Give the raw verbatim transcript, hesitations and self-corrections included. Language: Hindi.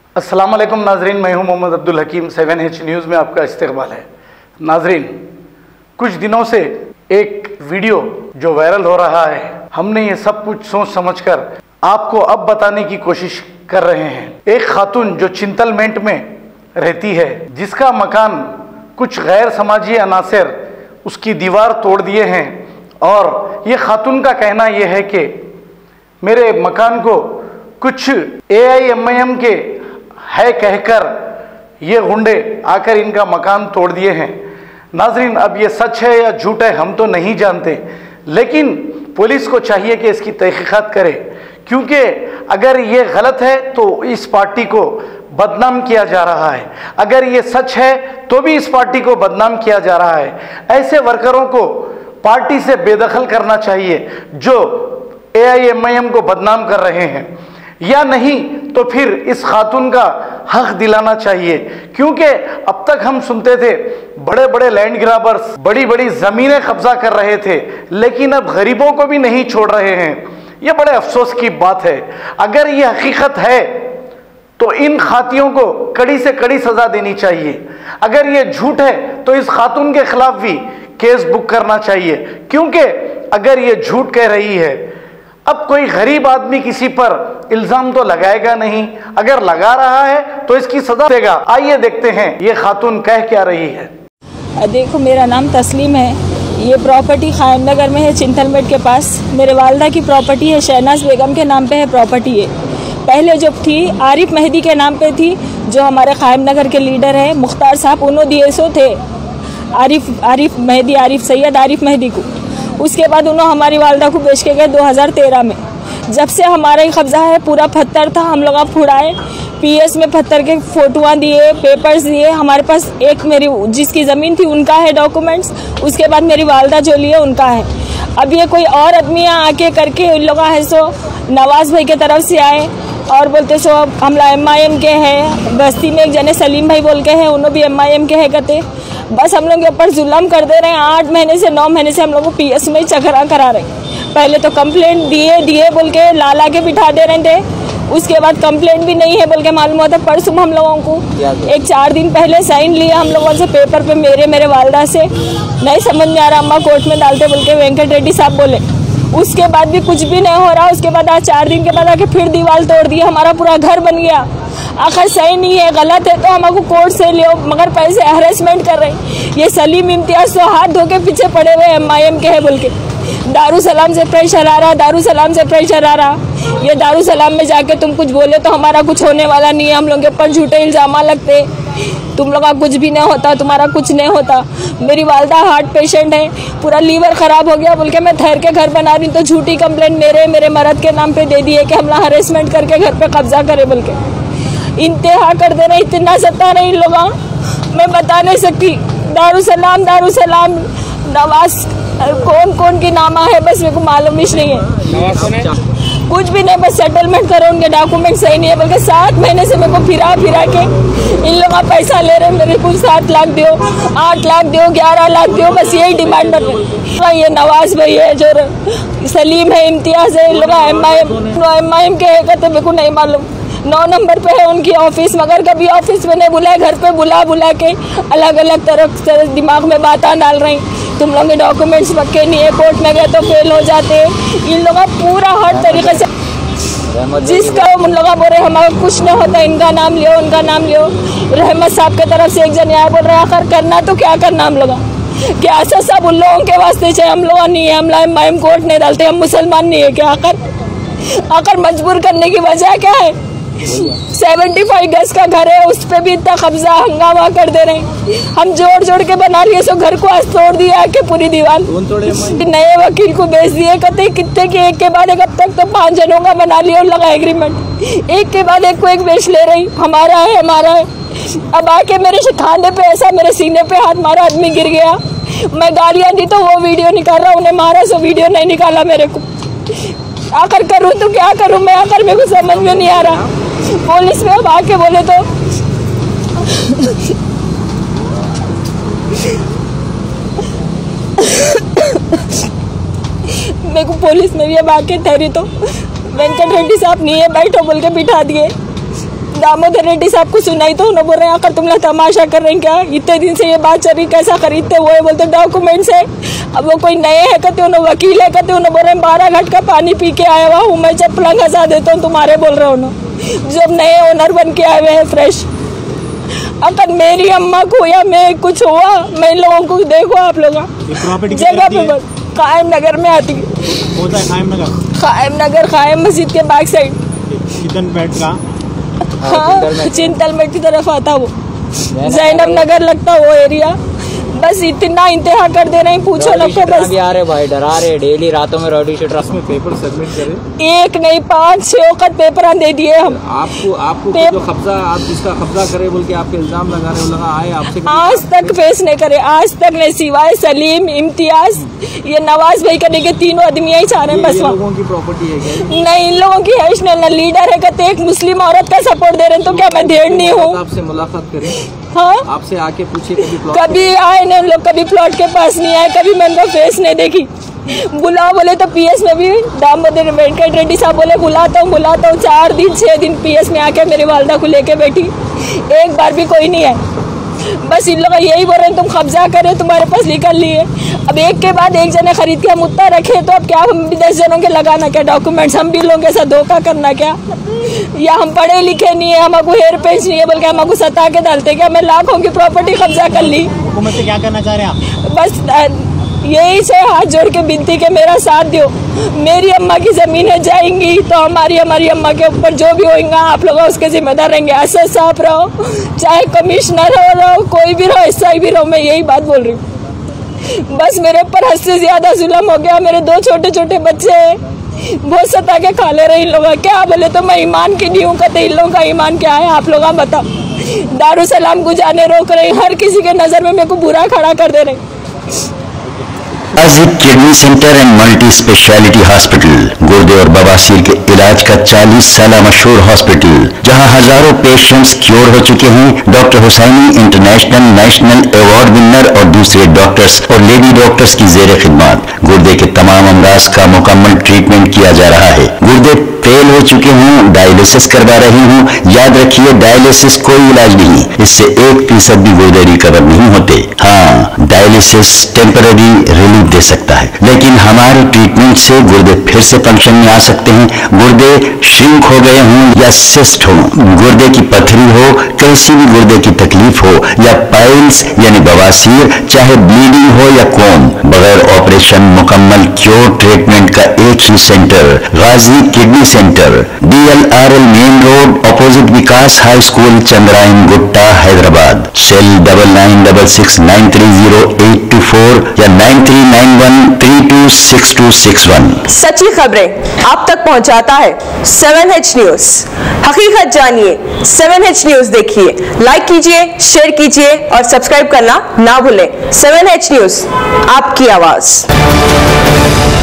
अस्सलाम वालेकुम नाजरीन, मैं हूं Mohammad Abdul Hakeem. Seven H news में आपका इस्तकबाल है। नाजरीन, कुछ दिनों से एक वीडियो जो वायरल हो रहा है, हमने ये सब कुछ सोच समझकर आपको अब बताने की कोशिश कर रहे हैं। एक खातून जो चिंतलमेंट में रहती है, जिसका मकान कुछ गैर समाजी अनासर उसकी दीवार तोड़ दिए हैं, और ये खातून का कहना यह है कि मेरे मकान को कुछ ए आई एम आई एम के है कहकर ये गुंडे आकर इनका मकान तोड़ दिए हैं। नाजरीन, अब ये सच है या झूठ है हम तो नहीं जानते, लेकिन पुलिस को चाहिए कि इसकी तहकीकात करे, क्योंकि अगर ये गलत है तो इस पार्टी को बदनाम किया जा रहा है, अगर ये सच है तो भी इस पार्टी को बदनाम किया जा रहा है। ऐसे वर्करों को पार्टी से बेदखल करना चाहिए जो ए आई एम आई एम को बदनाम कर रहे हैं, या नहीं तो फिर इस खातून का हक दिलाना चाहिए, क्योंकि अब तक हम सुनते थे बड़े बड़े लैंड ग्राबर्स बड़ी बड़ी ज़मीनें कब्जा कर रहे थे, लेकिन अब गरीबों को भी नहीं छोड़ रहे हैं। यह बड़े अफसोस की बात है। अगर ये हकीकत है तो इन खातियों को कड़ी से कड़ी सज़ा देनी चाहिए। अगर ये झूठ है तो इस खातून के खिलाफ भी केस बुक करना चाहिए, क्योंकि अगर ये झूठ कह रही है, अब कोई गरीब आदमी किसी पर इल्जाम तो लगाएगा नहीं, अगर लगा रहा है तो इसकी सजा देगा। आइए देखते हैं ये खातून कह क्या रही है। देखो, मेरा नाम तस्लीम है। ये प्रॉपर्टी कायम नगर में है, चिंतलमेंट के पास। मेरे वालदा की प्रॉपर्टी है, शहनाज बेगम के नाम पे है प्रॉपर्टी है। पहले जो थी आरिफ मेहदी के नाम पे थी, जो हमारे कायम नगर के लीडर है मुख्तार साहब, उन्होंने दिए सो थे आरिफ आरिफ मेहदी आरिफ सैयद आरिफ मेहदी को। उसके बाद उन्होंने हमारी वालदा को बेच के गए दो हज़ार तेरह में। जब से हमारा ही कब्जा है, पूरा पत्थर था, हम लोग अब फुड़ाए, पी एस में पत्थर के फोटोआँ दिए, पेपर्स दिए। हमारे पास एक मेरी जिसकी ज़मीन थी उनका है डॉक्यूमेंट्स, उसके बाद मेरी वालदा जो लिए उनका है। अब ये कोई और आदमी आके करके उन लोग है सो नवाज भाई के तरफ से आए और बोलते सो हमला एम आई एम के हैं। बस्ती में एक जने सलीम भाई बोल के हैं, उन्होंने भी एम आई एम के है कहते। बस हम लोग के ऊपर जुल्म कर दे रहे हैं। आठ महीने से नौ महीने से हम लोग को पी एस में चकरा करा रहे हैं। पहले तो कंप्लेंट दिए दिए बोल के ला ला के बिठा दे रहे थे, उसके बाद कंप्लेंट भी नहीं है बोल के मालूम होता। परसों हम लोगों को एक चार दिन पहले साइन लिया हम लोगों से पेपर पे, मेरे मेरे वालदा से। नहीं समझ में आ रहा, अम्मा कोर्ट में डालते बोल के वेंकट रेड्डी साहब बोले। उसके बाद भी कुछ भी नहीं हो रहा। उसके बाद आज चार दिन के बाद आके फिर दीवार तोड़ दी, हमारा पूरा घर बन गया। आखिर सही नहीं है, गलत है तो हमको कोर्ट से लियो, मगर पैसे हरेसमेंट कर रहे हैं। ये सलीम इम्तियाज तो हाथ धो के पीछे पड़े हुए एम आई एम के है बोल के। दारू सलाम से प्रेशर आ रहा, दारू सलाम से प्रेशर आ रहा। ये दारू सलाम में जाके तुम कुछ बोले तो हमारा कुछ होने वाला नहीं है, हम लोग के ऊपर झूठे इल्जाम लगते, तुम लोग का कुछ भी नहीं होता, तुम्हारा कुछ नहीं होता। मेरी वालदा हार्ट पेशेंट है, पूरा लीवर खराब हो गया बोल के मैं ठहर के घर बना रही हूँ, तो झूठी कंप्लेंट मेरे मेरे मर्द के नाम पे दे दी है कि हमला हरेसमेंट करके घर पे कब्जा करे बोल के। इंतहा कर दे रहे, इतना सता रहे इन लोग, मैं बता नहीं सकती। दारू सलाम दारू सलाम नवाज कौन कौन की नामा है बस मेरे को मालूम ही नहीं है। कुछ भी नहीं, बस सेटलमेंट करो, उनके डॉक्यूमेंट सही नहीं है बल्कि सात महीने से मेरे को फिरा फिरा के इन लोग का पैसा ले रहे। मेरे को सात लाख दो, आठ लाख दो, ग्यारह लाख दो, बस यही डिमांड कर रहे। ये नवाज भाई है, जो सलीम है, इम्तियाज है, इन लोग M I M M I M के है कहते, मेरे को नहीं मालूम। नौ नंबर पे है उनकी ऑफिस, मगर कभी ऑफिस में नहीं बुलाए, घर पे बुला बुला के अलग अलग तरह से दिमाग में बातें डाल रही। तुम लोग के डॉक्यूमेंट्स पक्के नहीं है, कोर्ट में गए तो फेल हो जाते हैं। इन लोगों का पूरा हर तरीके से जिसका उन लोग बोल रहे हमारा कुछ नहीं होता, इनका नाम लियो उनका नाम लियो। रहमत साहब के तरफ से एक जन आया बोल रहे आखिर करना तो क्या करना हम लोग, क्या ऐसा सब उन लोगों के वास्ते चाहिए, हम लोग नहीं है, हम लाइम कोर्ट नहीं डालते, हम मुसलमान नहीं है क्या? आखिर आखिर मजबूर करने की वजह क्या है? सेवेंटी फाइव गज का घर है, उस पर भी इतना कब्जा हंगामा कर दे रहे हैं। हम जोड़ जोड़ के बना लिए, सो घर को आज तोड़ दिया के पूरी दीवार। नए वकील को बेच दिए, कहते कितने की एक के बाद एक, अब तक तो पांच जनों का बना लिया और लगा एग्रीमेंट, एक के बाद एक को एक बेच ले रही। हमारा है हमारा है। अब आके मेरे खाने पे ऐसा मेरे सीने पे हाथ मारा, आदमी गिर गया। मैं गालियां दी तो वो वीडियो निकाल रहा, उन्हें मारा सो वीडियो नहीं निकाला मेरे को। आकर करूँ तो क्या करूँ मैं, आकर मेरे को समझ में नहीं आ रहा। पुलिस में अब आके बोले तो मेरे को पुलिस में भी अब आके ठहरी तो वेंकट रेड्डी साहब नहीं है, बैठो बोल के बिठा दिए। दामोदर रेड्डी साहब को सुनाई तो उन्होंने बोल रहे हैं आकर तुम लोग तमाशा कर रहे हैं क्या, इतने दिन से ये बात चल रही, कैसा खरीदते हुए बोलते डॉक्यूमेंट्स है। अब वो कोई नए है कहते उन्होंने वकील है कहते उन्होंने बोल रहे हैं बारह घंटे का पानी पी के आया हुआ हूँ मैं, जब पलंग हंसा देता हूँ तुम्हारे बोल रहे हो जब नए ओनर बन के आए हुए हैं फ्रेश। अगर मेरी अम्मा को या मैं कुछ हुआ, मैं इन लोगों को देखो आप लोग जगह पे कायम नगर में आती है, कायम नगर कायम नगर कायम मस्जिद के बैक साइड चिंतलमेट का, हाँ चिंतलमेट की तरफ आता वो जैनब नगर लगता वो एरिया। बस इतना इंतहा कर दे रहे हैं पूछो लोग को बस। आ रहे भाई डरा रहे डेली रातों में रोटी शीटर में पेपर सबमिट करें, एक नहीं पाँच छह वक्त पेपर दे दिए हम आपको आपको पे... जो कब्जा आप जिसका कब्जा करे बोल के आपके इल्जाम लगा रहे हो, लगा आए आपसे आज तक फेस नहीं करे, आज तक नहीं, सिवाय सलीम इम्तियाज ये नवाज भाई करने के तीनों आदमी यही चाह रहे हैं बस। लोगों की प्रॉपर्टी है क्या? नहीं इन लोगों की है ना, लीडर है कहते एक मुस्लिम औरत का सपोर्ट दे रहे हैं तो क्या मैं देर नहीं हूँ? आपसे मुलाकात करें, हाँ आपसे आके पूछे कभी कभी आए नहीं लोग, कभी प्लॉट के पास नहीं आए, कभी मैं उनका फेस नहीं देखी। बुलाओ बोले तो पीएस में भी दामोदर वेंकट रेड्डी साहब बोले बुलाता हूँ बुलाता हूँ, चार दिन छह दिन पीएस में आके मेरी वालदा को लेके बैठी, एक बार भी कोई नहीं है। बस इन लोग यही बोल रहे हैं तुम कब्जा करे तुम्हारे पास निकल लिए। अब एक के बाद एक जने खरीद के हम उतना रखे तो अब क्या हम भी दस जनों के लगाना क्या डॉक्यूमेंट्स, हम भी लोगों के साथ धोखा करना क्या? या हम पढ़े लिखे नहीं है, हमको हेयर पेज नहीं है बल्कि हमको सता के डालते क्या? मैं लाखों की प्रॉपर्टी कब्जा कर ली। हुकूमत से क्या करना चाह रहे हैं आप? बस यही से हाथ जोड़ के विनती के मेरा साथ दो, मेरी अम्मा की ज़मीनें जाएंगी तो हमारी हमारी अम्मा के ऊपर जो भी होगा आप लोग उसके जिम्मेदार रहेंगे। असद साहब रहो चाहे कमिश्नर हो रहो कोई भी रहो एस आई भी रहो, मैं यही बात बोल रही हूँ। बस मेरे ऊपर हद से ज़्यादा जुल्म हो गया, मेरे दो छोटे छोटे बच्चे हैं, बहुत सता के खा ले रहे इन लोग। क्या बोले तो मैं ईमान की नहीं हूँ, कहते इन लोगों का ईमान क्या है आप लोग बताओ। दारुसलाम को जाने रोक रहे, हर किसी के नज़र में मेरे को बुरा खड़ा कर दे रहे। आजिक kidney centre and multi speciality hospital गुर्दे और बवासीर के इलाज का चालीस साल मशहूर हॉस्पिटल जहां हजारों पेशेंट्स क्योर हो चुके हैं। Doctor Husaini international national award winner और दूसरे डॉक्टर्स और लेडी डॉक्टर्स की जेर खिदमत गुर्दे के तमाम अमराज का मुकम्मल ट्रीटमेंट किया जा रहा है। गुर्दे फेल हो चुके हों, डायलिसिस करवा रही हूँ, याद रखिए डायलिसिस कोई इलाज नहीं, इससे एक फीसद भी गुर्दे रिकवर नहीं होते। हाँ डायलिसिस टेम्पररी रिलीफ दे सकता है लेकिन हमारे ट्रीटमेंट से गुर्दे फिर से फंक्शन में आ सकते हैं। गुर्दे श्रिंक हो गए हों या सिस्ट हो, गुर्दे की पथरी हो, कैसी भी गुर्दे की तकलीफ हो या पाइल्स यानी बवासीर, चाहे ब्लीडिंग हो या कोम, बगैर ऑपरेशन मुकम्मल क्योर ट्रीटमेंट का एक ही centre Ghazi kidney centre, D L R L main road opposite Vikas high school Chandrayangutta Hyderabad. Cell double nine double six nine three zero eight two four या nine three nine one three two six two six one. सच्ची खबरें आप तक पहुंचाता है सेवन एच न्यूज। हकीकत जानिए, सेवन एच न्यूज देखिए, लाइक कीजिए, शेयर कीजिए और सब्सक्राइब करना ना भूलें। सेवन एच न्यूज, आपकी आवाज।